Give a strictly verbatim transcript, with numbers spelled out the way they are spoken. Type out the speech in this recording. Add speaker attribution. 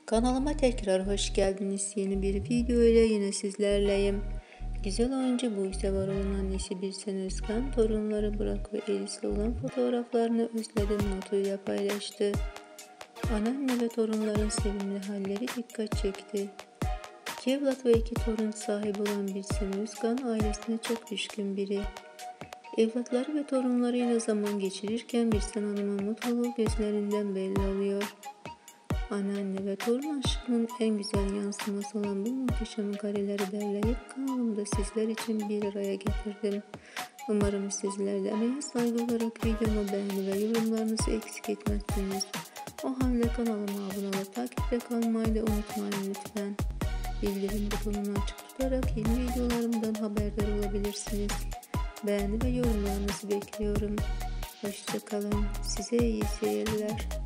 Speaker 1: Kanalıma tekrar hoş geldiniz. Yeni bir video ile yine sizlerleyim. Güzel oyuncu Buse Varol'un annesi Birsen Özkan, torunları Burak ve Elis'le olan fotoğraflarını özledim notuyla paylaştı. Anneanne ve torunların sevimli halleri dikkat çekti. İki evlat ve iki torun sahibi olan Birsen Özkan ailesine çok düşkün biri. Evlatları ve torunlarıyla zaman geçirirken Birsen Hanım'ın mutluluğu gözlerinden belli oluyor. Anneanne ve torun aşkının en güzel yansıması olan bu muhteşem kareleri derleyip kanalımda sizler için bir araya getirdim. Umarım sizler de emeğe saygı olarak videomu beğeni ve yorumlarınızı eksik etmezsiniz. O halde kanalıma abone olup takipte kalmayı da unutmayın lütfen. Bildirim butonunu açık tutarak yeni videolarımdan haberdar olabilirsiniz. Beğeni ve yorumlarınızı bekliyorum. Hoşça kalın. Size iyi seyirler.